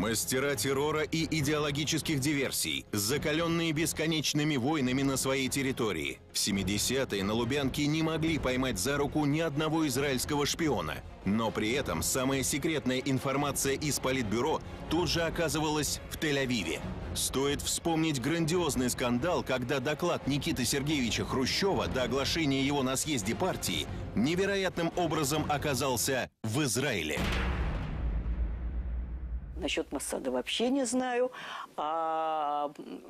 Мастера террора и идеологических диверсий, закаленные бесконечными войнами на своей территории. В 70-е на Лубянке не могли поймать за руку ни одного израильского шпиона. Но при этом самая секретная информация из Политбюро тут же оказывалась в Тель-Авиве. Стоит вспомнить грандиозный скандал, когда доклад Никиты Сергеевича Хрущева до оглашения его на съезде партии невероятным образом оказался в Израиле. Насчет Моссада вообще не знаю. Про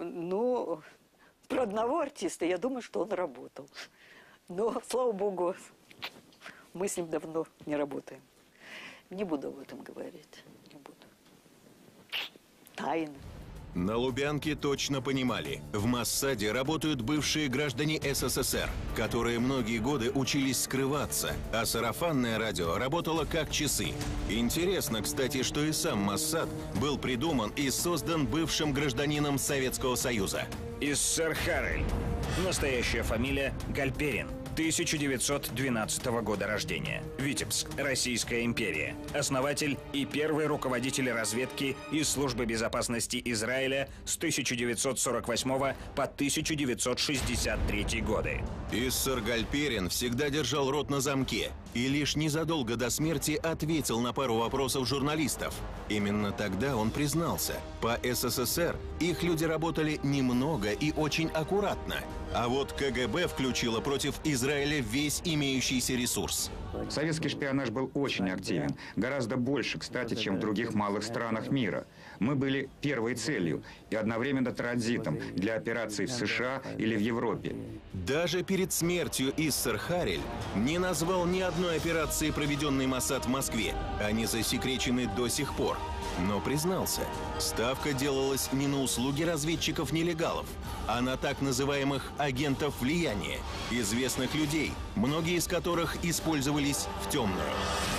одного артиста я думаю, что он работал. Но, слава богу, мы с ним давно не работаем. Не буду об этом говорить. Не буду. Тайна. На Лубянке точно понимали, в Моссаде работают бывшие граждане СССР, которые многие годы учились скрываться, а сарафанное радио работало как часы. Интересно, кстати, что и сам Моссад был придуман и создан бывшим гражданином Советского Союза. Иссер Харель. Настоящая фамилия Гальперин. 1912 года рождения. Витебск, Российская империя. Основатель и первый руководитель разведки и службы безопасности Израиля с 1948 по 1963 годы. Иссер Гальперин всегда держал рот на замке и лишь незадолго до смерти ответил на пару вопросов журналистов. Именно тогда он признался, по СССР их люди работали немного и очень аккуратно. А вот КГБ включила против Израиля весь имеющийся ресурс. Советский шпионаж был очень активен. Гораздо больше, кстати, чем в других малых странах мира. Мы были первой целью и одновременно транзитом для операций в США или в Европе. Даже перед смертью Иссер Харель не назвал ни одной операции, проведенной Моссад в Москве. Они засекречены до сих пор. Но признался, ставка делалась не на услуги разведчиков-нелегалов, а на так называемых агентов влияния, известных людей, многие из которых использовались в темную.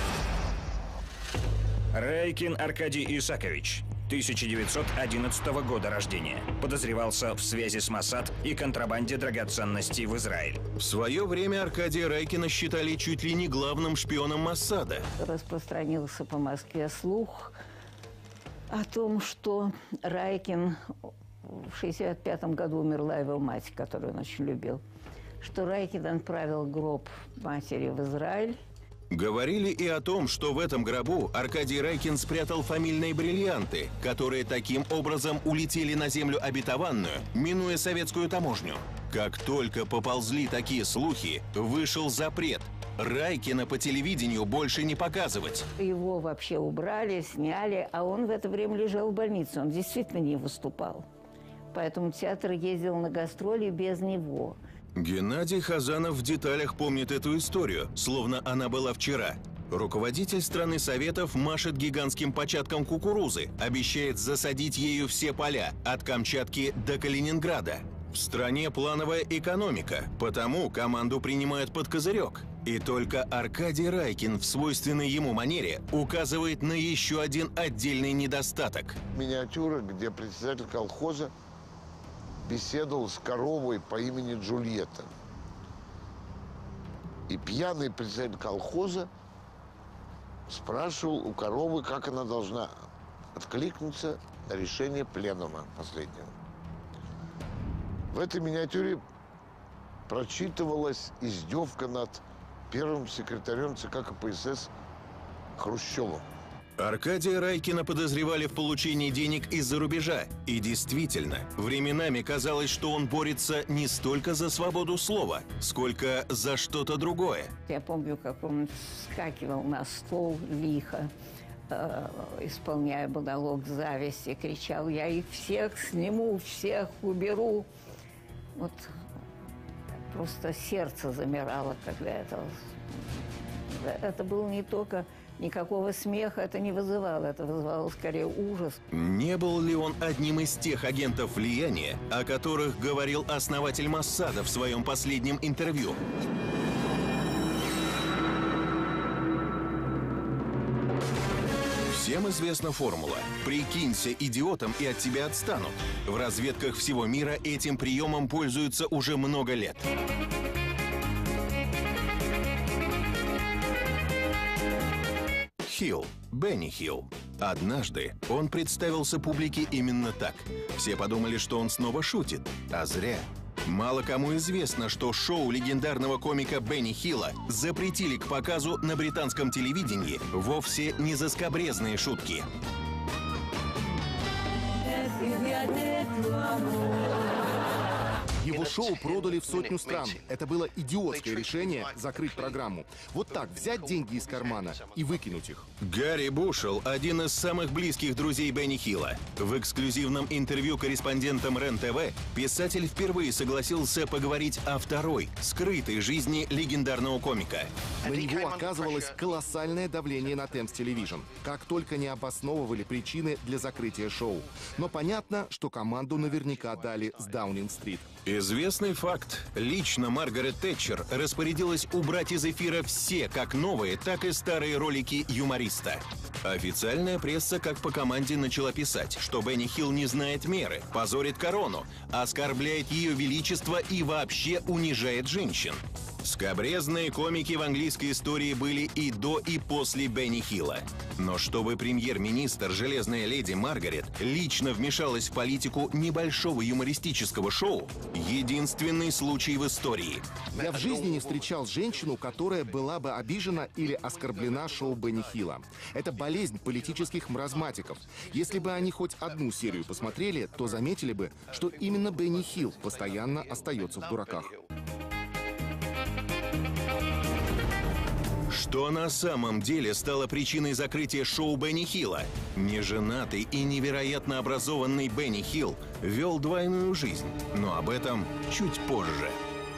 Райкин Аркадий Исакович. 1911 года рождения. Подозревался в связи с Моссад и контрабанде драгоценностей в Израиль. В свое время Аркадия Райкина считали чуть ли не главным шпионом Моссада. Распространился по Москве слух о том, что Райкин, в 1965 году умерла его мать, которую он очень любил, что Райкин отправил гроб матери в Израиль. Говорили и о том, что в этом гробу Аркадий Райкин спрятал фамильные бриллианты, которые таким образом улетели на землю обетованную, минуя советскую таможню. Как только поползли такие слухи, вышел запрет Райкина по телевидению больше не показывать. Его вообще убрали, сняли, а он в это время лежал в больнице, он действительно не выступал. Поэтому театр ездил на гастроли без него. Геннадий Хазанов в деталях помнит эту историю, словно она была вчера. Руководитель страны Советов машет гигантским початком кукурузы, обещает засадить ею все поля, от Камчатки до Калининграда. В стране плановая экономика, потому команду принимают под козырек. И только Аркадий Райкин в свойственной ему манере указывает на еще один отдельный недостаток. Миниатюра, где председатель колхоза беседовал с коровой по имени Джульетта. И пьяный председатель колхоза спрашивал у коровы, как она должна откликнуться на решение пленума последнего. В этой миниатюре прочитывалась издевка над первым секретарем ЦК КПСС Хрущевым. Аркадия Райкина подозревали в получении денег из-за рубежа. И действительно, временами казалось, что он борется не столько за свободу слова, сколько за что-то другое. Я помню, как он вскакивал на стол лихо, исполняя монолог зависти, кричал: «Я их всех сниму, всех уберу». Вот просто сердце замирало, когда это было не только... Никакого смеха это не вызывало, это вызывало скорее ужас. Не был ли он одним из тех агентов влияния, о которых говорил основатель Моссада в своем последнем интервью? Всем известна формула «прикинься идиотом, и от тебя отстанут». В разведках всего мира этим приемом пользуются уже много лет. Хилл, Бенни Хилл. Однажды он представился публике именно так. Все подумали, что он снова шутит, а зря. Мало кому известно, что шоу легендарного комика Бенни Хилла запретили к показу на британском телевидении вовсе не за скабрезные шутки. Его шоу продали в 100 стран. Это было идиотское решение закрыть программу. Вот так взять деньги из кармана и выкинуть их. Гарри Бушел – один из самых близких друзей Бенни Хилла. В эксклюзивном интервью корреспондентам РЕН-ТВ писатель впервые согласился поговорить о второй, скрытой жизни легендарного комика. На него оказывалось колоссальное давление на Тэмс Телевижн. Как только не обосновывали причины для закрытия шоу. Но понятно, что команду наверняка дали с Даунинг-стрит. Известный факт. Лично Маргарет Тэтчер распорядилась убрать из эфира все как новые, так и старые ролики юмориста. Официальная пресса как по команде начала писать, что Бенни Хилл не знает меры, позорит корону, оскорбляет ее величество и вообще унижает женщин. Скабрезные комики в английской истории были и до, и после Бенни Хилла. Но чтобы премьер-министр «Железная леди» Маргарет лично вмешалась в политику небольшого юмористического шоу – единственный случай в истории. Я в жизни не встречал женщину, которая была бы обижена или оскорблена шоу Бенни Хилла. Это болезнь политических маразматиков. Если бы они хоть одну серию посмотрели, то заметили бы, что именно Бенни Хилл постоянно остается в дураках. Что на самом деле стало причиной закрытия шоу Бенни Хилла? Неженатый и невероятно образованный Бенни Хилл вел двойную жизнь, но об этом чуть позже.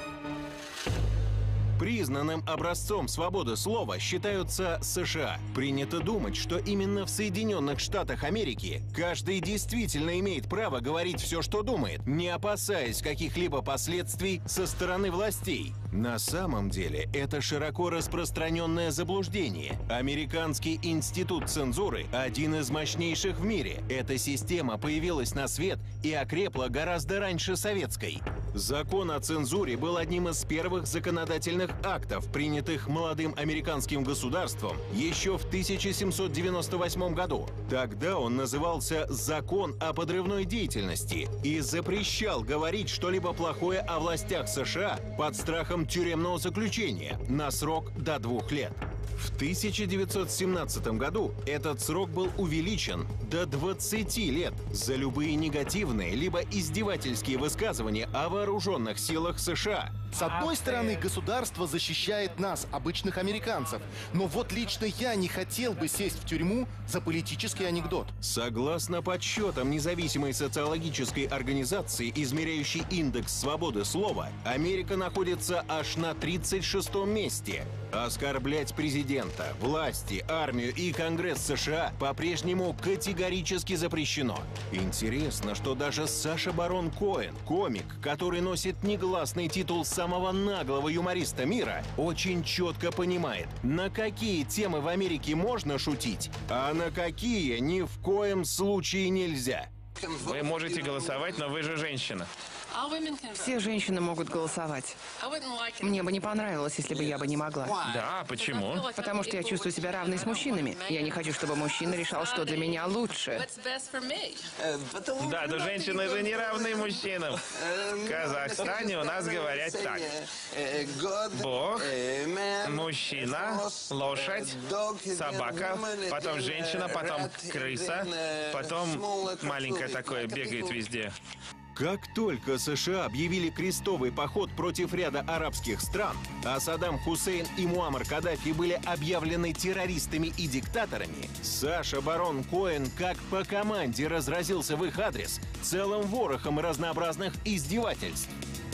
Признанным образцом свободы слова считаются США. Принято думать, что именно в Соединенных Штатах Америки каждый действительно имеет право говорить все, что думает, не опасаясь каких-либо последствий со стороны властей. На самом деле это широко распространенное заблуждение. Американский институт цензуры – один из мощнейших в мире. Эта система появилась на свет и окрепла гораздо раньше советской. Закон о цензуре был одним из первых законодательных актов, принятых молодым американским государством еще в 1798 году. Тогда он назывался «Закон о подрывной деятельности» и запрещал говорить что-либо плохое о властях США под страхом тюремного заключения на срок до 2 лет. В 1917 году этот срок был увеличен до 20 лет за любые негативные либо издевательские высказывания о вооруженных силах США. С одной стороны, государство защищает нас, обычных американцев. Но вот лично я не хотел бы сесть в тюрьму за политический анекдот. Согласно подсчетам независимой социологической организации, измеряющей индекс свободы слова, Америка находится аж на 36-м месте. Оскорблять президента, власти, армию и Конгресс США по-прежнему категорически запрещено. Интересно, что даже Саша Барон Коэн, комик, который носит негласный титул самого наглого юмориста мира, очень четко понимает, на какие темы в Америке можно шутить, а на какие ни в коем случае нельзя. Вы можете голосовать, но вы же женщина. Все женщины могут голосовать. Мне бы не понравилось, если бы я бы не могла. Да, почему? Потому что я чувствую себя равной с мужчинами. Я не хочу, чтобы мужчина решал, что для меня лучше. Да, но женщины же не равны мужчинам. В Казахстане у нас говорят так. Бог, мужчина, лошадь, собака, потом женщина, потом крыса, потом маленькое такое бегает везде. Как только США объявили крестовый поход против ряда арабских стран, а Саддам Хусейн и Муаммар Каддафи были объявлены террористами и диктаторами, Саша Барон Коэн как по команде разразился в их адрес целым ворохом разнообразных издевательств.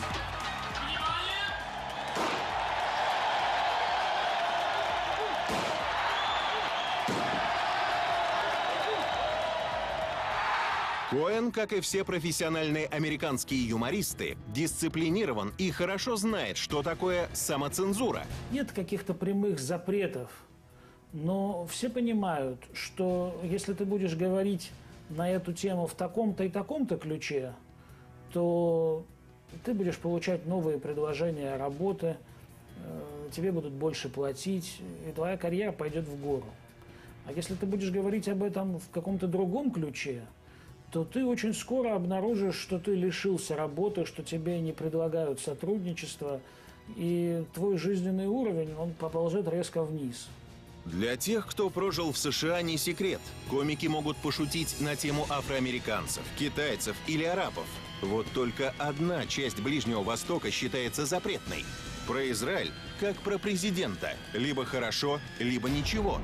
Коэн, как и все профессиональные американские юмористы, дисциплинирован и хорошо знает, что такое самоцензура. Нет каких-то прямых запретов, но все понимают, что если ты будешь говорить на эту тему в таком-то и таком-то ключе, то ты будешь получать новые предложения работы, тебе будут больше платить, и твоя карьера пойдет в гору. А если ты будешь говорить об этом в каком-то другом ключе, то ты очень скоро обнаружишь, что ты лишился работы, что тебе не предлагают сотрудничество, и твой жизненный уровень, он поползет резко вниз. Для тех, кто прожил в США, не секрет. Комики могут пошутить на тему афроамериканцев, китайцев или арабов. Вот только одна часть Ближнего Востока считается запретной. Про Израиль, как про президента. Либо хорошо, либо ничего.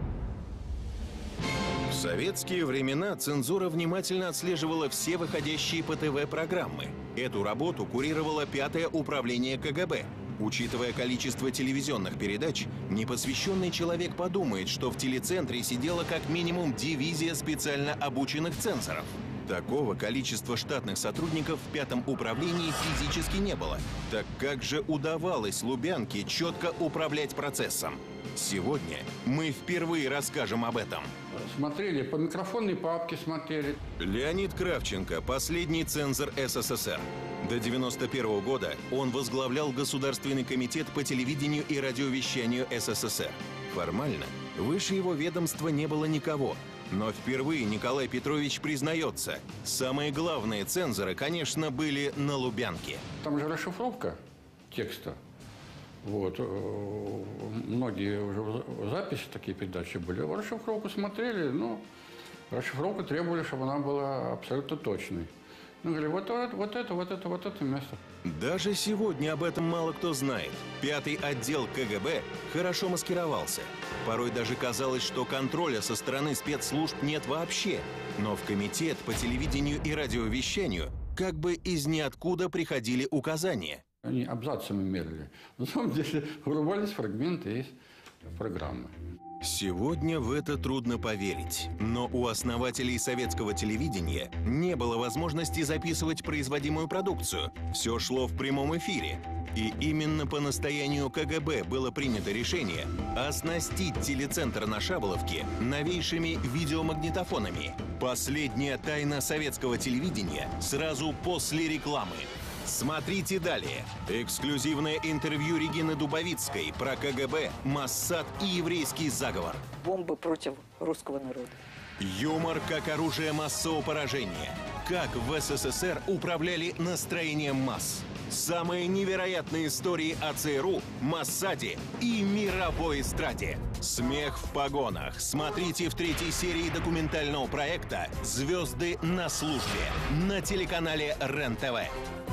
В советские времена цензура внимательно отслеживала все выходящие по ТВ программы. Эту работу курировало 5-е управление КГБ. Учитывая количество телевизионных передач, непосвященный человек подумает, что в телецентре сидела как минимум дивизия специально обученных цензоров. Такого количества штатных сотрудников в 5-м управлении физически не было. Так как же удавалось Лубянке четко управлять процессом? Сегодня мы впервые расскажем об этом. Смотрели, по микрофонной папке смотрели. Леонид Кравченко – последний цензор СССР. До 1991 года он возглавлял Государственный комитет по телевидению и радиовещанию СССР. Формально выше его ведомства не было никого. Но впервые Николай Петрович признается, самые главные цензоры, конечно, были на Лубянке. Там же расшифровка текста. Вот. Многие уже записи такие передачи были. Расшифровку смотрели, но расшифровку требовали, чтобы она была абсолютно точной. Ну, говорили, вот это место. Даже сегодня об этом мало кто знает. 5-й отдел КГБ хорошо маскировался. Порой даже казалось, что контроля со стороны спецслужб нет вообще. Но в комитет по телевидению и радиовещанию как бы из ниоткуда приходили указания. Они абзацами мерили. На самом деле вырывались фрагменты из программы. Сегодня в это трудно поверить, но у основателей советского телевидения не было возможности записывать производимую продукцию. Все шло в прямом эфире. И именно по настоянию КГБ было принято решение оснастить телецентр на Шаболовке новейшими видеомагнитофонами. Последняя тайна советского телевидения сразу после рекламы. Смотрите далее. Эксклюзивное интервью Регины Дубовицкой про КГБ, Моссад и еврейский заговор. Бомбы против русского народа. Юмор как оружие массового поражения. Как в СССР управляли настроением масс. Самые невероятные истории о ЦРУ, Моссаде и мировой эстраде. Смех в погонах. Смотрите в 3-й серии документального проекта «Звезды на службе» на телеканале РЕН-ТВ.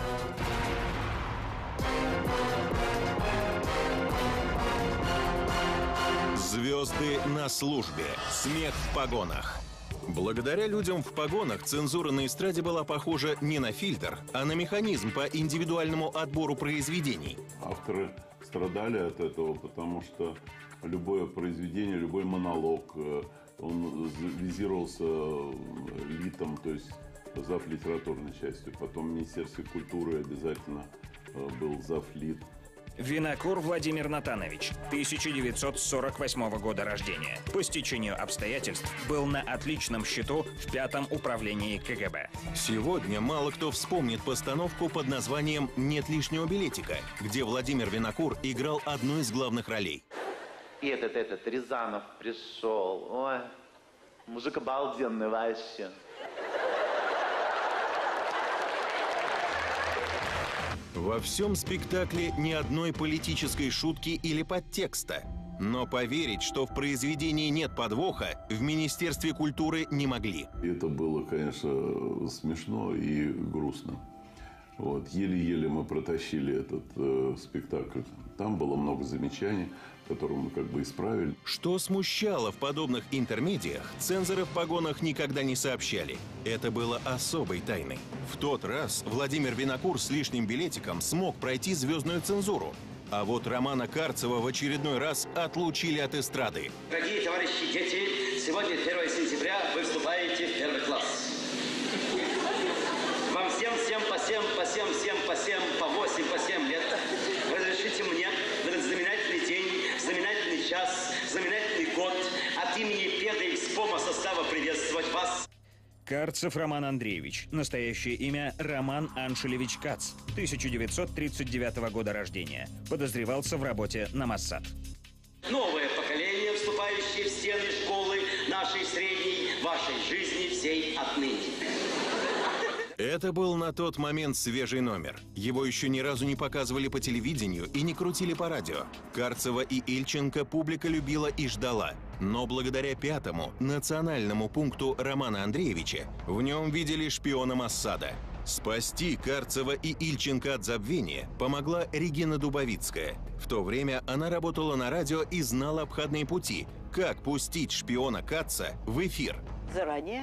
«Звезды на службе. Смех в погонах». Благодаря людям в погонах цензура на эстраде была похожа не на фильтр, а на механизм по индивидуальному отбору произведений. Авторы страдали от этого, потому что любое произведение, любой монолог, он визировался ЛИТом, то есть зав. Литературной частью. Потом в Министерстве культуры обязательно был зав. ЛИТ. Винокур Владимир Натанович, 1948 года рождения. По стечению обстоятельств был на отличном счету в 5-м управлении КГБ. Сегодня мало кто вспомнит постановку под названием «Нет лишнего билетика», где Владимир Винокур играл одну из главных ролей. И этот Рязанов пришел. Ой, мужик обалденный вообще. Во всем спектакле ни одной политической шутки или подтекста. Но поверить, что в произведении нет подвоха, в Министерстве культуры не могли. Это было, конечно, смешно и грустно. Вот. Еле-еле мы протащили этот спектакль. Там было много замечаний, которые мы как бы исправили. Что смущало в подобных интермедиях, цензоры в погонах никогда не сообщали. Это было особой тайной. В тот раз Владимир Винокур с лишним билетиком смог пройти звездную цензуру. А вот Романа Карцева в очередной раз отлучили от эстрады. Дорогие товарищи дети, сегодня 1 сентября вы вступаете в 1 класс. Вам всем по 7, по 8, по 7 лет. Разрешите мне в этот знаменательный день, знаменательный час, знаменательный год от имени педоэкспома состава приветствовать вас. Карцев Роман Андреевич. Настоящее имя Роман Аншелевич Кац. 1939 года рождения. Подозревался в работе на Моссад. Новое поколение, вступающее в стены школы, нашей средней, вашей жизни всей отныне. Это был на тот момент свежий номер. Его еще ни разу не показывали по телевидению и не крутили по радио. Карцева и Ильченко публика любила и ждала. Но благодаря пятому, национальному пункту Романа Андреевича, в нем видели шпиона Моссада. Спасти Карцева и Ильченко от забвения помогла Регина Дубовицкая. В то время она работала на радио и знала обходные пути, как пустить шпиона Катца в эфир. Заранее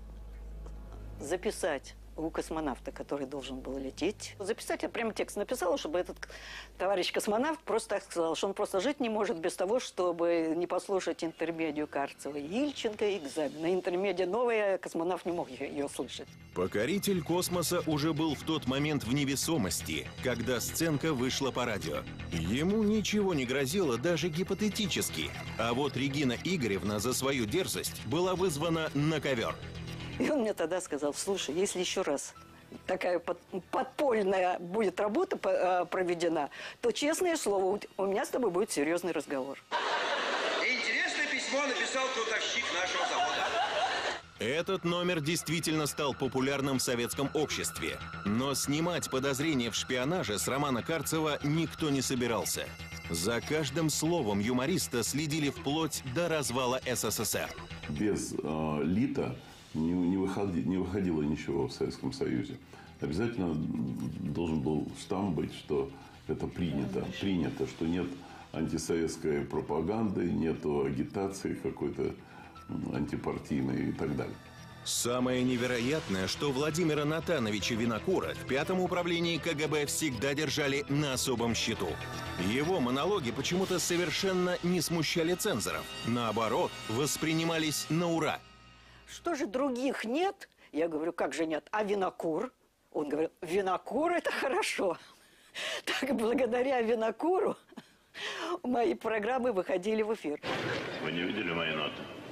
записать у космонавта, который должен был лететь. Записать, я прямо текст написала, чтобы этот товарищ космонавт просто так сказал, что он просто жить не может без того, чтобы не послушать интермедию Карцева и Ильченко и экзамен. На интермедия новая, космонавт не мог ее слышать. Покоритель космоса уже был в тот момент в невесомости, когда сценка вышла по радио. Ему ничего не грозило даже гипотетически. А вот Регина Игоревна за свою дерзость была вызвана на ковер. И он мне тогда сказал: слушай, если еще раз такая подпольная будет работа проведена, то, честное слово, у меня с тобой будет серьезный разговор. Интересное письмо написал кладовщик нашего завода. Этот номер действительно стал популярным в советском обществе. Но снимать подозрения в шпионаже с Романа Карцева никто не собирался. За каждым словом юмориста следили вплоть до развала СССР. Без ЛИТа не выходило ничего в Советском Союзе. Обязательно должен был штамп быть, что это принято. Принято, что нет антисоветской пропаганды, нету агитации какой-то антипартийной и так далее. Самое невероятное, что Владимира Натановича Винокура в пятом управлении КГБ всегда держали на особом счету. Его монологи почему-то совершенно не смущали цензоров. Наоборот, воспринимались на ура. Что же, других нет? Я говорю, как же нет? А Винокур? Он говорит, Винокур – это хорошо. Так, благодаря Винокуру мои программы выходили в эфир. Вы не видели мои ноты?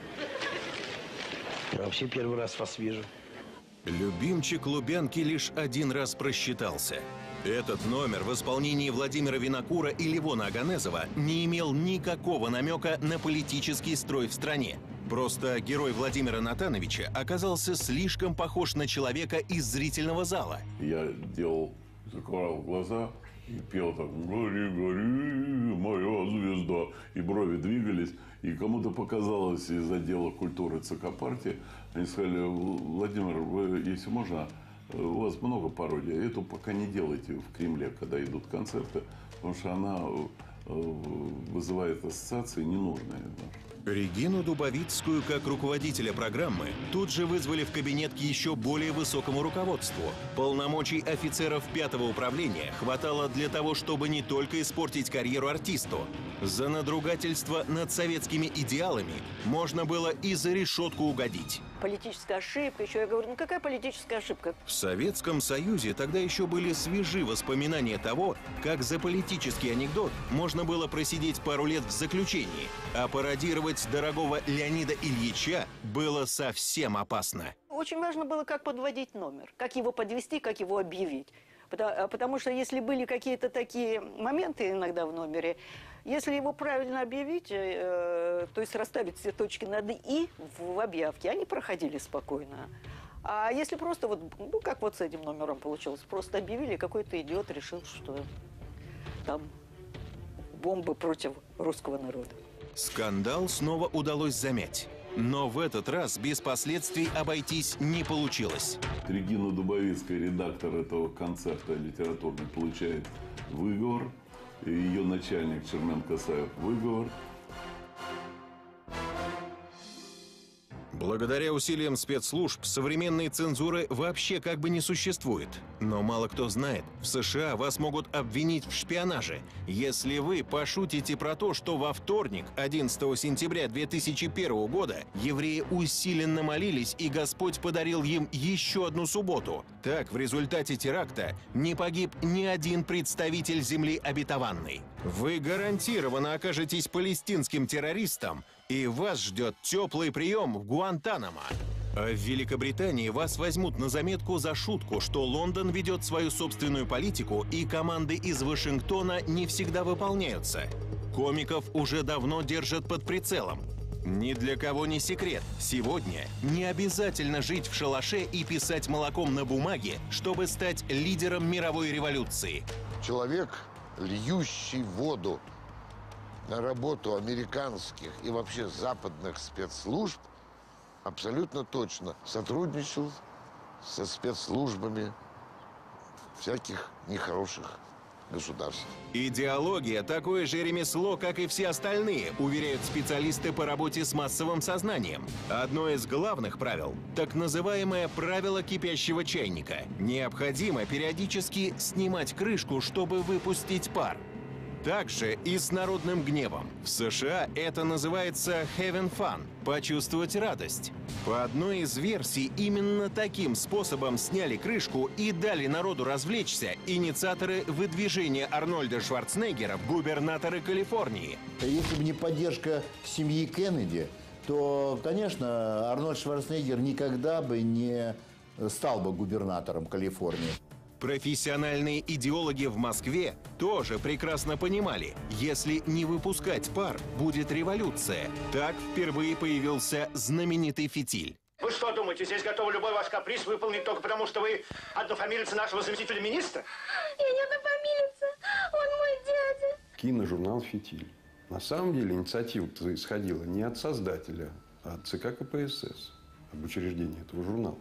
Я вообще первый раз вас вижу. Любимчик Лубянки лишь один раз просчитался. Этот номер в исполнении Владимира Винокура и Левона Аганезова не имел никакого намека на политический строй в стране. Просто герой Владимира Натановича оказался слишком похож на человека из зрительного зала. Я закрывал глаза и пел так: «Гори, гори, моя звезда». И брови двигались. И кому-то показалось из отдела культуры ЦК партии, они сказали: Владимир, вы, если можно, у вас много пародий, эту пока не делайте в Кремле, когда идут концерты, потому что она вызывает ассоциации ненужные. Регину Дубовицкую, как руководителя программы, тут же вызвали в кабинет к еще более высокому руководству. Полномочий офицеров пятого управления хватало для того, чтобы не только испортить карьеру артисту. За надругательство над советскими идеалами можно было и за решетку угодить. Политическая ошибка. Еще я говорю, ну какая политическая ошибка? В Советском Союзе тогда еще были свежи воспоминания того, как за политический анекдот можно было просидеть пару лет в заключении, а пародировать дорогого Леонида Ильича было совсем опасно. Очень важно было, как подводить номер, как его подвести, как его объявить. Потому что если были какие-то такие моменты иногда в номере, если его правильно объявить, то есть расставить все точки над «и» в объявке, они проходили спокойно. А если просто вот, ну как вот с этим номером получилось, просто объявили, какой-то идиот решил, что там бомбы против русского народа. Скандал снова удалось замять. Но в этот раз без последствий обойтись не получилось. Регина Дубовицкая, редактор этого концерта литературный, получает выговор. И ее начальник Чермен Касаев выговор. Благодаря усилиям спецслужб современной цензуры вообще как бы не существует. Но мало кто знает, в США вас могут обвинить в шпионаже, если вы пошутите про то, что во вторник, 11 сентября 2001 года, евреи усиленно молились, и Господь подарил им еще одну субботу. Так, в результате теракта не погиб ни один представитель земли обетованной. Вы гарантированно окажетесь палестинским террористом, и вас ждет теплый прием в Гуантанамо. А в Великобритании вас возьмут на заметку за шутку, что Лондон ведет свою собственную политику, и команды из Вашингтона не всегда выполняются. Комиков уже давно держат под прицелом. Ни для кого не секрет. Сегодня не обязательно жить в шалаше и писать молоком на бумаге, чтобы стать лидером мировой революции. Человек, льющий воду на работу американских и вообще западных спецслужб, абсолютно точно сотрудничал со спецслужбами всяких нехороших государств. Идеология – такое же ремесло, как и все остальные, уверяют специалисты по работе с массовым сознанием. Одно из главных правил – так называемое правило кипящего чайника. Необходимо периодически снимать крышку, чтобы выпустить пар. Также и с народным гневом. В США это называется having fun – почувствовать радость. По одной из версий, именно таким способом сняли крышку и дали народу развлечься инициаторы выдвижения Арнольда Шварценеггера в губернаторы Калифорнии. Если бы не поддержка семьи Кеннеди, то, конечно, Арнольд Шварценеггер никогда бы не стал бы губернатором Калифорнии. Профессиональные идеологи в Москве тоже прекрасно понимали, если не выпускать пар, будет революция. Так впервые появился знаменитый фитиль. Вы что думаете, здесь готовы любой ваш каприз выполнить только потому, что вы однофамилица нашего заместителя министра? Я не однофамилица, он мой дядя. Киножурнал «Фитиль». На самом деле инициатива исходила не от создателя, а от ЦК КПСС, об учреждении этого журнала.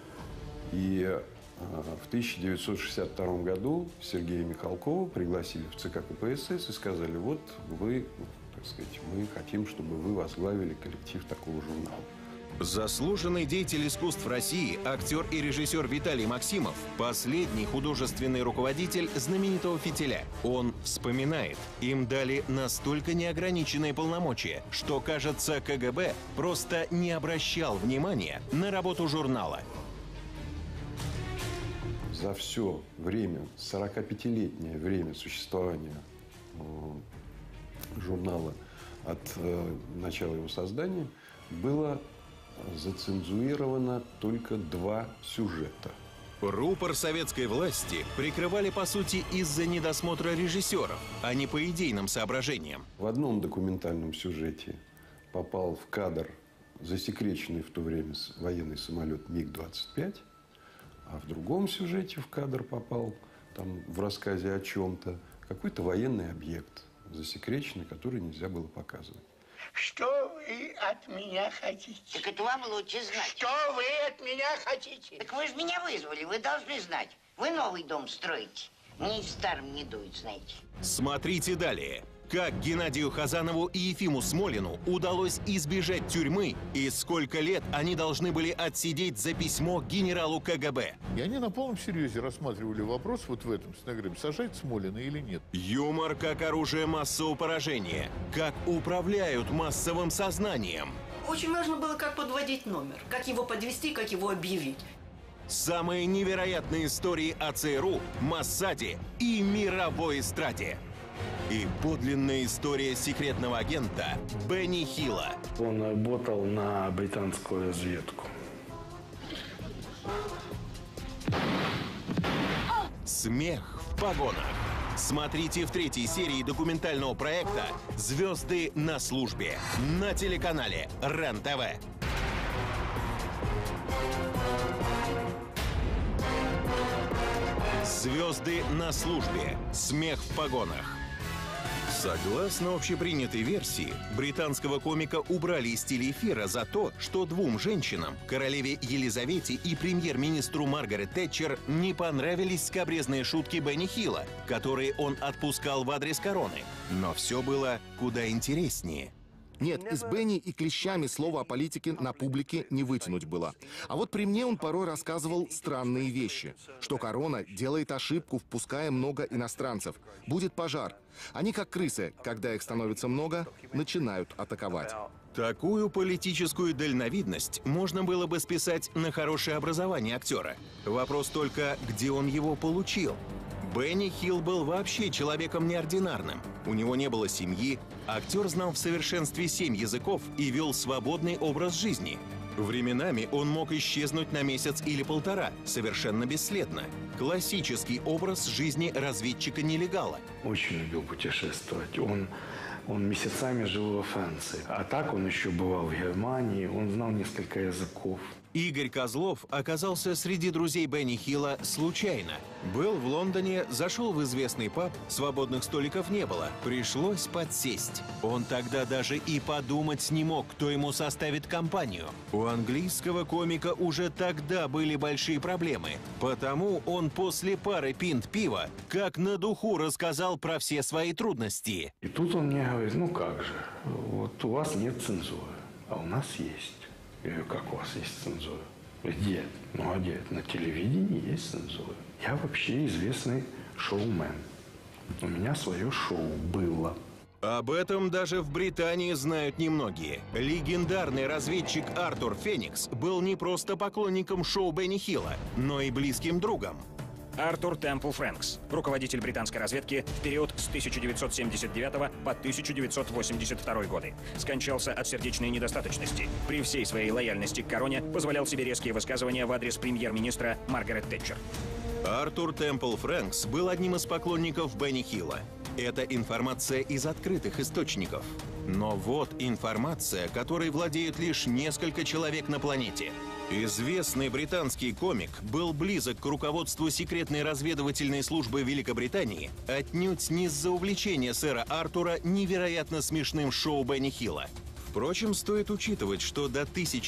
И в 1962 году Сергея Михалкова пригласили в ЦК КПСС и сказали: вот вы, так сказать, мы хотим, чтобы вы возглавили коллектив такого журнала. Заслуженный деятель искусств России, актер и режиссер Виталий Максимов – последний художественный руководитель знаменитого «Фитиля». Он вспоминает, им дали настолько неограниченные полномочия, что, кажется, КГБ просто не обращал внимания на работу журнала. За все время, 45-летнее время существования журнала от начала его создания было зацензурировано только 2 сюжета. Рупор советской власти прикрывали, по сути, из-за недосмотра режиссеров, а не по идейным соображениям. В одном документальном сюжете попал в кадр засекреченный в то время военный самолет МиГ-25, а в другом сюжете в кадр попал, там, в рассказе о чем-то, какой-то военный объект засекреченный, который нельзя было показывать. Что вы от меня хотите? Так это вам лучше знать. Что вы от меня хотите? Так вы же меня вызвали, вы должны знать. Вы новый дом строите. Мне и в старом не дует, знаете. Смотрите далее. Как Геннадию Хазанову и Ефиму Смолину удалось избежать тюрьмы и сколько лет они должны были отсидеть за письмо генералу КГБ. И они на полном серьезе рассматривали вопрос вот в этом стенограмме, сажать Смолина или нет. Юмор как оружие массового поражения. Как управляют массовым сознанием. Очень важно было, как подводить номер, как его подвести, как его объявить. Самые невероятные истории о ЦРУ, Моссаде и мировой эстраде. И подлинная история секретного агента Бенни Хилла. Он работал на британскую разведку. Смех в погонах. Смотрите в 3-й серии документального проекта «Звезды на службе» на телеканале РЕН-ТВ. «Звезды на службе. Смех в погонах». Согласно общепринятой версии, британского комика убрали из телеэфира за то, что 2 женщинам, королеве Елизавете и премьер-министру Маргарет Тэтчер, не понравились скабрезные шутки Бенни Хилла, которые он отпускал в адрес короны. Но все было куда интереснее. Нет, из Бенни и клещами слова о политике на публике не вытянуть было. А вот при мне он порой рассказывал странные вещи. Что корона делает ошибку, впуская много иностранцев. Будет пожар. Они, как крысы, когда их становится много, начинают атаковать. Такую политическую дальновидность можно было бы списать на хорошее образование актера. Вопрос только, где он его получил. Бенни Хилл был вообще человеком неординарным. У него не было семьи, актер знал в совершенстве 7 языков и вел свободный образ жизни. Временами он мог исчезнуть на месяц или 1,5, совершенно бесследно. Классический образ жизни разведчика-нелегала. Очень любил путешествовать. Он Он месяцами жил во Франции. А так он еще бывал в Германии, он знал несколько языков. Игорь Козлов оказался среди друзей Бенни Хилла случайно. Был в Лондоне, зашел в известный паб, свободных столиков не было, пришлось подсесть. Он тогда даже и подумать не мог, кто ему составит компанию. У английского комика уже тогда были большие проблемы, потому он после пары пинт пива как на духу рассказал про все свои трудности. И тут он мне говорит, ну как же, вот у вас нет цензуры, а у нас есть. Я говорю, как у вас есть цензура? Где? Ну, а где? На телевидении есть цензура. Я вообще известный шоумен. У меня свое шоу было. Об этом даже в Британии знают немногие. Легендарный разведчик Артур Феникс был не просто поклонником шоу Бенни Хилла, но и близким другом. Артур Темпл Фрэнкс, руководитель британской разведки в период с 1979 по 1982 годы. Скончался от сердечной недостаточности. При всей своей лояльности к короне позволял себе резкие высказывания в адрес премьер-министра Маргарет Тэтчер. Артур Темпл Фрэнкс был одним из поклонников Бенни Хилла. Это информация из открытых источников. Но вот информация, которой владеют лишь несколько человек на планете. Известный британский комик был близок к руководству секретной разведывательной службы Великобритании отнюдь не из-за увлечения сэра Артура невероятно смешным шоу Бенни Хилла. Впрочем, стоит учитывать, что до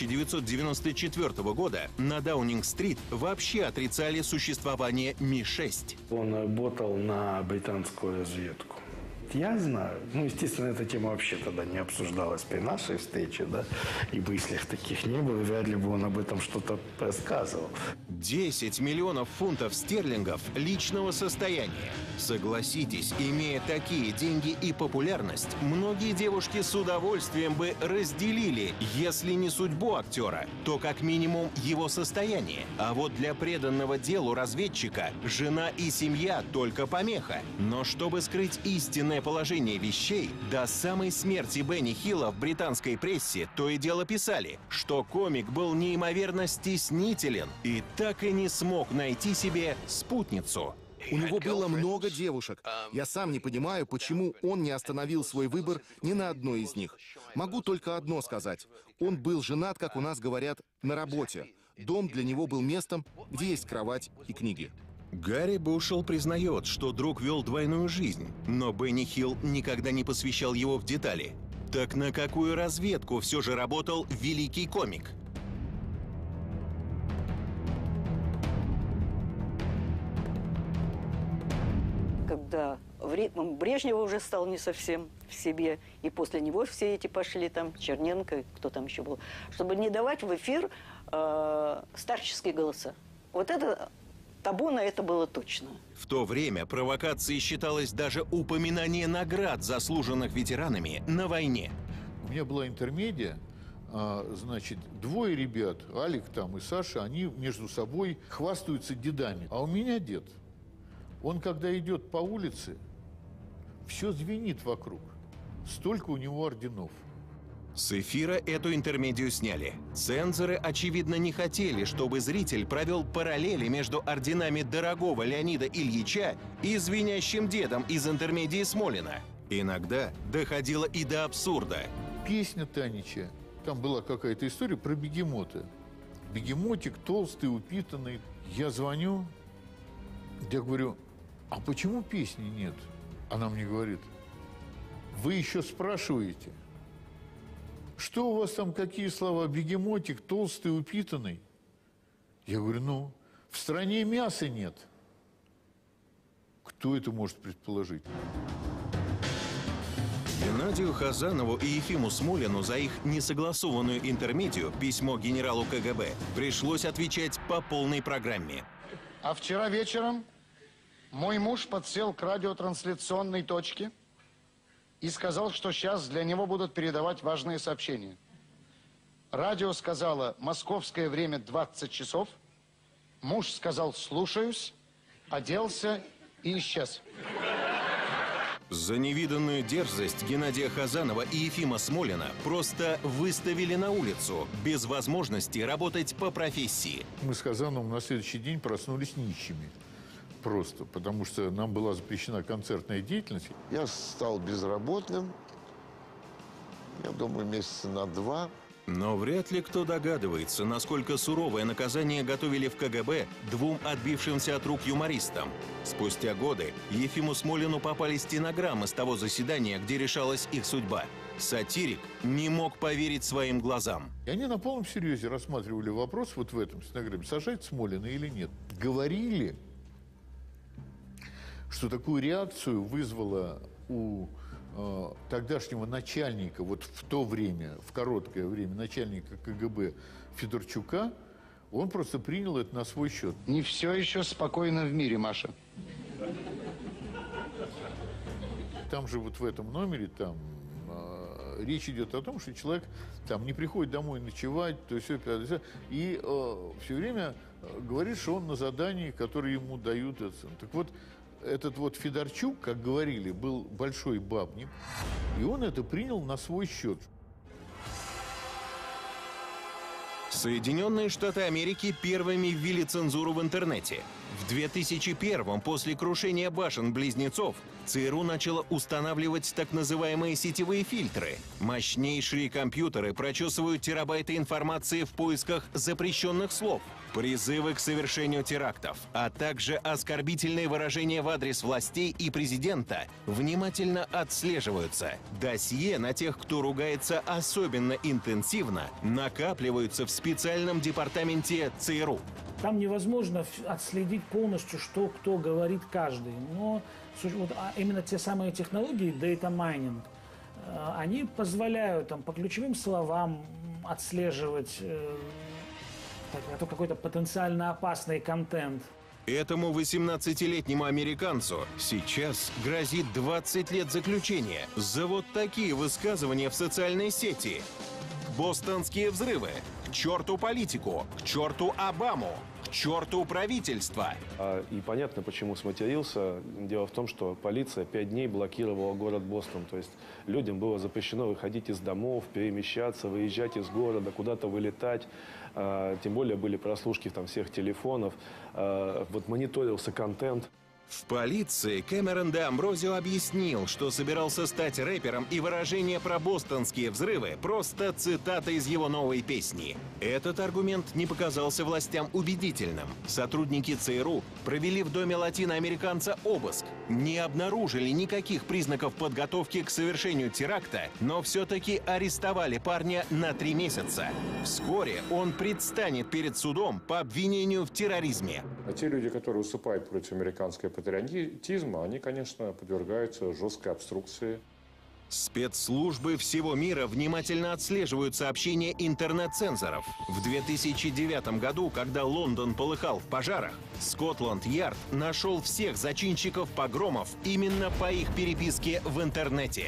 1994 года на Даунинг-стрит вообще отрицали существование Ми-6. Он работал на британскую разведку. Я знаю. Ну, естественно, эта тема вообще тогда не обсуждалась при нашей встрече, да, и мыслях таких не было, вряд ли бы он об этом что-то рассказывал. 10 миллионов фунтов стерлингов личного состояния. Согласитесь, имея такие деньги и популярность, многие девушки с удовольствием бы разделили, если не судьбу актера, то как минимум его состояние. А вот для преданного делу разведчика жена и семья только помеха. Но чтобы скрыть истинное положение вещей, до самой смерти Бенни Хилла в британской прессе то и дело писали, что комик был неимоверно стеснителен и так и не смог найти себе спутницу. У него было много девушек. Я сам не понимаю, почему он не остановил свой выбор ни на одной из них. Могу только одно сказать. Он был женат, как у нас говорят, на работе. Дом для него был местом, где есть кровать и книги. Гарри Бушел признает, что друг вел двойную жизнь, но Бенни Хилл никогда не посвящал его в детали. Так на какую разведку все же работал великий комик? Когда Брежнев уже стал не совсем в себе, и после него все эти пошли, там, Черненко, кто там еще был, чтобы не давать в эфир старческие голоса. Вот это табу на это было точно. В то время провокацией считалось даже упоминание наград, заслуженных ветеранами на войне. У меня была интермедия, значит, двое ребят, Алик там и Саша, они между собой хвастаются дедами. А у меня дед, он когда идет по улице, все звенит вокруг. Столько у него орденов. С эфира эту интермедию сняли. Цензоры, очевидно, не хотели, чтобы зритель провел параллели между орденами дорогого Леонида Ильича и звенящим дедом из интермедии Смолина. Иногда доходило и до абсурда. Песня Танича, там была какая-то история про бегемота. Бегемотик толстый, упитанный. Я звоню, я говорю, а почему песни нет? Она мне говорит, вы еще спрашиваете? Что у вас там, какие слова? Бегемотик, толстый, упитанный? Я говорю, ну, в стране мяса нет. Кто это может предположить? Геннадию Хазанову и Ефиму Смолину за их несогласованную интермедию письмо генералу КГБ пришлось отвечать по полной программе. А вчера вечером мой муж подсел к радиотрансляционной точке и сказал, что сейчас для него будут передавать важные сообщения. Радио сказало «Московское время 20 часов». Муж сказал «Слушаюсь», оделся и исчез. За невиданную дерзость Геннадия Хазанова и Ефима Смолина просто выставили на улицу, без возможности работать по профессии. Мы с Хазановым на следующий день проснулись нищими. Просто, потому что нам была запрещена концертная деятельность. Я стал безработным, Я думаю, месяца на 2. Но вряд ли кто догадывается, насколько суровое наказание готовили в КГБ двум отбившимся от рук юмористам. Спустя годы Ефиму Смолину попали стенограммы с того заседания, где решалась их судьба. Сатирик не мог поверить своим глазам. И они на полном серьезе рассматривали вопрос вот в этом стенограмме, сажать Смолина или нет. Говорили, что такую реакцию вызвала у тогдашнего начальника, вот в то время, в короткое время, начальника КГБ Федорчука, он просто принял это на свой счет. Не все еще спокойно в мире, Маша. Там же вот в этом номере там речь идет о том, что человек там не приходит домой ночевать, то есть и все время говорит, что он на задании, которое ему дают. Так вот, этот вот Федорчук, как говорили, был большой бабник, и он это принял на свой счет. Соединенные Штаты Америки первыми ввели цензуру в интернете. В 2001-м, после крушения башен-близнецов, ЦРУ начало устанавливать так называемые сетевые фильтры. Мощнейшие компьютеры прочесывают терабайты информации в поисках запрещенных слов, призывы к совершению терактов, а также оскорбительные выражения в адрес властей и президента внимательно отслеживаются. Досье на тех, кто ругается особенно интенсивно, накапливаются в специальном департаменте ЦРУ. Там невозможно отследить полностью, что кто говорит каждый. Но вот, именно те самые технологии, data mining, они позволяют там, по ключевым словам отслеживать какой-то потенциально опасный контент. Этому 18-летнему американцу сейчас грозит 20 лет заключения за вот такие высказывания в социальной сети. Бостонские взрывы. К черту политику. К черту Обаму. К черту правительства. И понятно, почему сматерился. Дело в том, что полиция 5 дней блокировала город Бостон. То есть людям было запрещено выходить из домов, перемещаться, выезжать из города, куда-то вылетать. Тем более были прослушки там всех телефонов. Вот мониторился контент. В полиции Кэмерон де Амброзио объяснил, что собирался стать рэпером, и выражение про бостонские взрывы просто цитата из его новой песни. Этот аргумент не показался властям убедительным. Сотрудники ЦРУ провели в доме латиноамериканца обыск. Не обнаружили никаких признаков подготовки к совершению теракта, но все-таки арестовали парня на 3 месяца. Вскоре он предстанет перед судом по обвинению в терроризме. А те люди, которые выступают против американской патриотизма, они, конечно, подвергаются жесткой обструкции. Спецслужбы всего мира внимательно отслеживают сообщения интернет-цензоров. В 2009 году, когда Лондон полыхал в пожарах, Скотланд-Ярд нашел всех зачинщиков погромов именно по их переписке в интернете.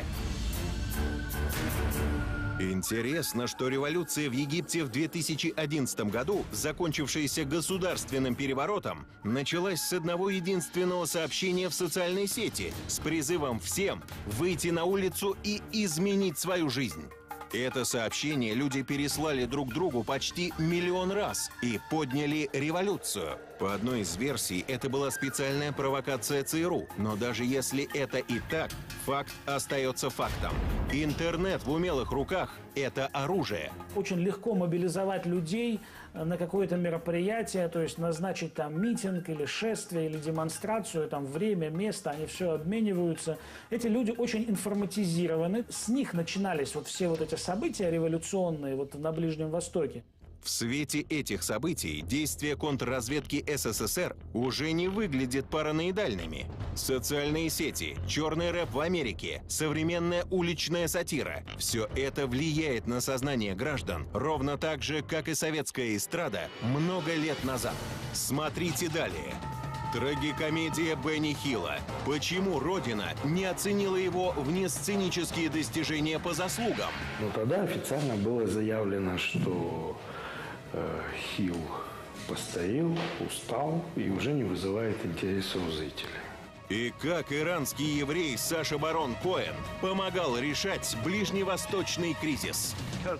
Интересно, что революция в Египте в 2011 году, закончившаяся государственным переворотом, началась с одного единственного сообщения в социальной сети с призывом всем выйти на улицу и изменить свою жизнь. Это сообщение люди переслали друг другу почти 1 миллион раз и подняли революцию. По одной из версий, это была специальная провокация ЦРУ. Но даже если это и так, факт остается фактом. Интернет в умелых руках – это оружие. Очень легко мобилизовать людей на какое-то мероприятие, то есть назначить там митинг или шествие, или демонстрацию, там время, место, они все обмениваются. Эти люди очень информатизированы. С них начинались вот все вот эти события революционные вот на Ближнем Востоке. В свете этих событий действия контрразведки СССР уже не выглядят параноидальными. Социальные сети, черный рэп в Америке, современная уличная сатира – все это влияет на сознание граждан ровно так же, как и советская эстрада много лет назад. Смотрите далее. Трагикомедия Бенни Хилла. Почему Родина не оценила его внесценические достижения по заслугам? Но тогда официально было заявлено, что Хилл постарел, устал и уже не вызывает интереса у зрителей. И как иранский еврей Саша Барон Коэн помогал решать ближневосточный кризис.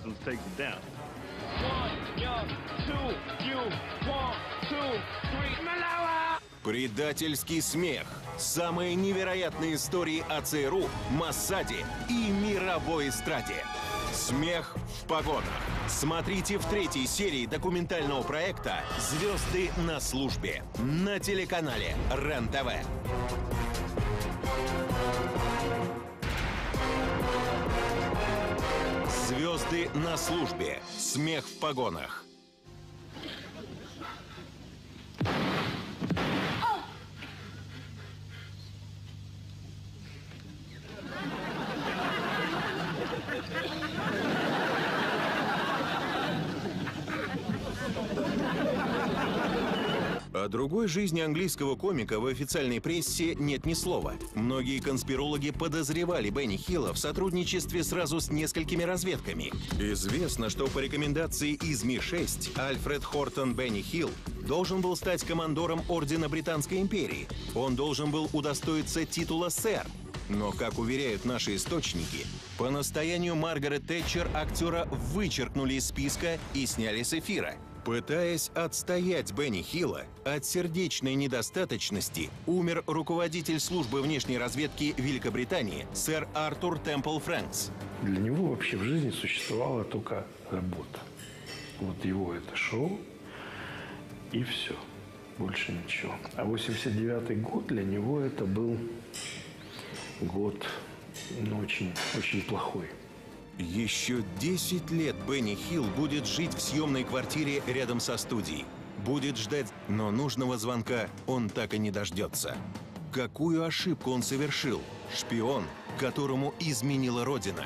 Предательский смех. Самые невероятные истории о ЦРУ, Моссаде и мировой эстраде. Смех в погонах. Смотрите в 3-й серии документального проекта «Звезды на службе» на телеканале РЕН-ТВ. «Звезды на службе. Смех в погонах». О другой жизни английского комика в официальной прессе нет ни слова. Многие конспирологи подозревали Бенни Хилла в сотрудничестве сразу с несколькими разведками. Известно, что по рекомендации из Ми-6 Альфред Хортон Бенни Хилл должен был стать командором Ордена Британской империи. Он должен был удостоиться титула «сэр». Но, как уверяют наши источники, по настоянию Маргарет Тэтчер актера вычеркнули из списка и сняли с эфира. Пытаясь отстоять Бенни Хилла от сердечной недостаточности, умер руководитель службы внешней разведки Великобритании сэр Артур Темпл Фрэнкс. Для него вообще в жизни существовала только работа. Вот его это шоу, и все. Больше ничего. А 89-й год для него это был год, очень, очень плохой. Еще 10 лет Бенни Хилл будет жить в съемной квартире рядом со студией. Будет ждать, но нужного звонка он так и не дождется. Какую ошибку он совершил? Шпион, которому изменила Родина.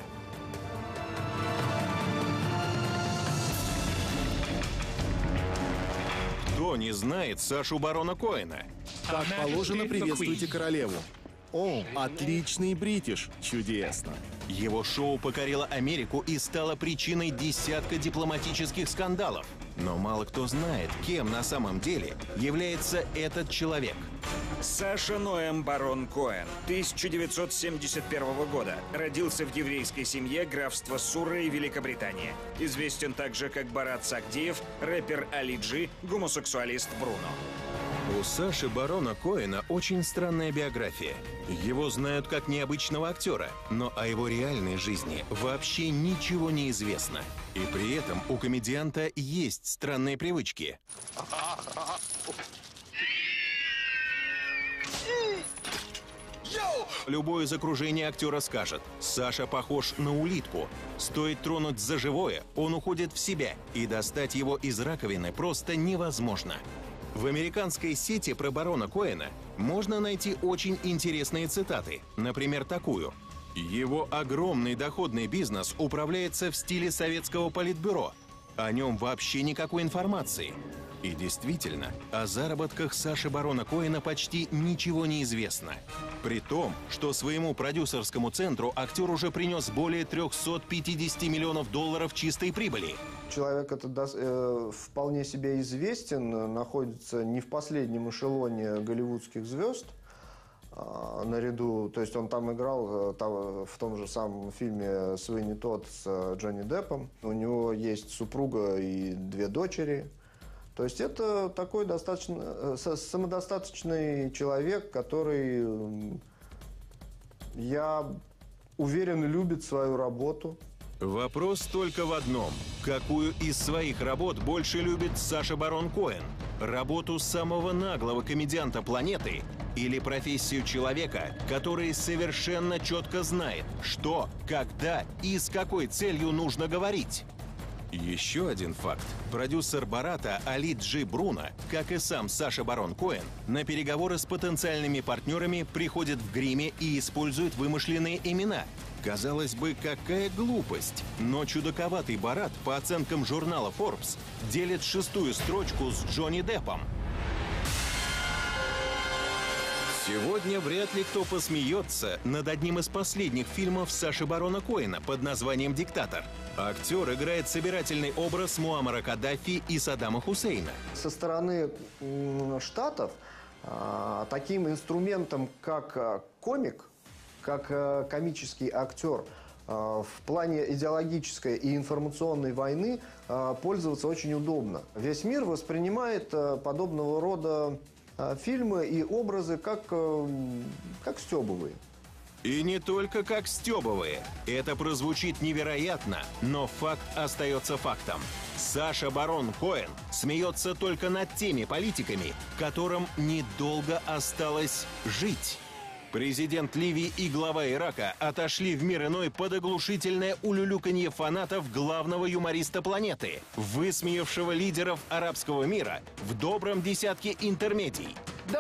Кто не знает Сашу Барона Коэна? Как положено, приветствуйте королеву. О, отличный бритиш. Чудесно. Его шоу покорило Америку и стало причиной десятка дипломатических скандалов. Но мало кто знает, кем на самом деле является этот человек. Саша Ноэм Барон Коэн, 1971 года. Родился в еврейской семье графства Суррей, Великобритания. Известен также как Барат Сагдиев, рэпер Али Джи, гомосексуалист Бруно. У Саши Барона Коэна очень странная биография. Его знают как необычного актера, но о его реальной жизни вообще ничего не известно. И при этом у комедианта есть странные привычки. Любое из окружения актера скажет: Саша похож на улитку. Стоит тронуть за живое, он уходит в себя, и достать его из раковины просто невозможно. В американской сети про барона Коэна можно найти очень интересные цитаты. Например, такую: «Его огромный доходный бизнес управляется в стиле советского политбюро. О нем вообще никакой информации». И действительно, о заработках Саши Барона Коэна почти ничего не известно. При том, что своему продюсерскому центру актер уже принес более 350 миллионов долларов чистой прибыли. Человек этот вполне себе известен, находится не в последнем эшелоне голливудских звезд. Наряду, то есть он там играл в том же самом фильме «Суини Тодд» с Джонни Деппом. У него есть супруга и 2 дочери. То есть это такой достаточно самодостаточный человек, который, я уверен, любит свою работу. Вопрос только в одном. Какую из своих работ больше любит Саша Барон Коэн? Работу самого наглого комедианта планеты или профессию человека, который совершенно четко знает, что, когда и с какой целью нужно говорить? Еще один факт. Продюсер Барата Али Джи Бруно, как и сам Саша Барон Коэн, на переговоры с потенциальными партнерами приходит в гриме и использует вымышленные имена. Казалось бы, какая глупость, но чудаковатый Барат, по оценкам журнала Forbes, делит 6-ю строчку с Джонни Деппом. Сегодня вряд ли кто посмеется над одним из последних фильмов Саши Барона Коэна под названием «Диктатор». Актер играет собирательный образ Муаммара Каддафи и Саддама Хусейна. Со стороны Штатов таким инструментом, как комик, как комический актер, в плане идеологической и информационной войны пользоваться очень удобно. Весь мир воспринимает подобного рода фильмы и образы как стебовые. И не только как стебовые. Это прозвучит невероятно, но факт остается фактом. Саша Барон Коэн смеется только над теми политиками, которым недолго осталось жить. Президент Ливии и глава Ирака отошли в мир иной под оглушительное улюлюканье фанатов главного юмориста планеты, высмеявшего лидеров арабского мира в добром десятке интермедий.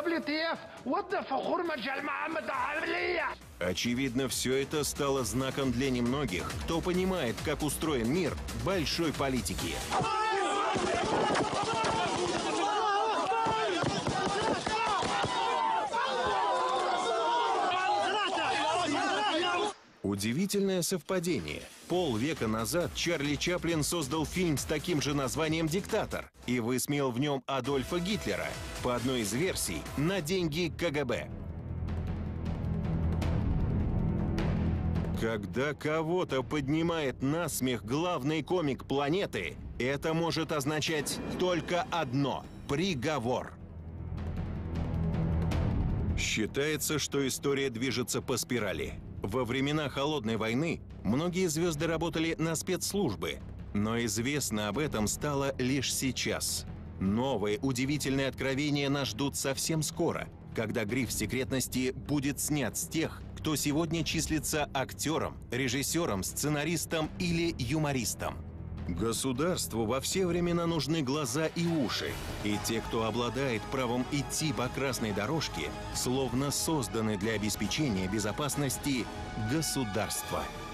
Очевидно, все это стало знаком для немногих, кто понимает, как устроен мир большой политики. Удивительное совпадение. Полвека назад Чарли Чаплин создал фильм с таким же названием «Диктатор» и высмеял в нем Адольфа Гитлера, по одной из версий, на деньги КГБ. Когда кого-то поднимает на смех главный комик планеты, это может означать только одно – приговор. Считается, что история движется по спирали. Во времена Холодной войны многие звезды работали на спецслужбы, но известно об этом стало лишь сейчас. Новые удивительные откровения нас ждут совсем скоро, когда гриф секретности будет снят с тех, кто сегодня числится актером, режиссером, сценаристом или юмористом. Государству во все времена нужны глаза и уши, и те, кто обладает правом идти по красной дорожке, словно созданы для обеспечения безопасности государства.